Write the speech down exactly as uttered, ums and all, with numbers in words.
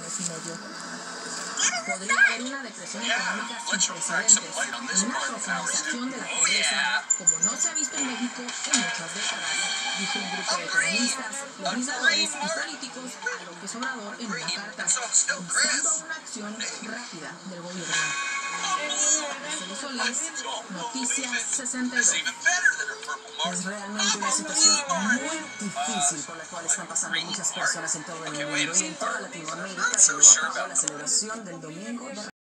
mes y medio. Podría haber una depresión económica sin precedentes, una profundización de la pobreza como no se ha visto en México en muchas décadas, dijo un grupo de economistas, legisladores y políticos a López Obrador en una carta, instando a una acción rápida del gobierno. Marcelo Solís, Noticias sesenta y dos. Es realmente una situación muy difícil por la cual están pasando muchas personas en todo el mundo y en toda Latinoamérica, que llevó a cabo la celebración del domingo de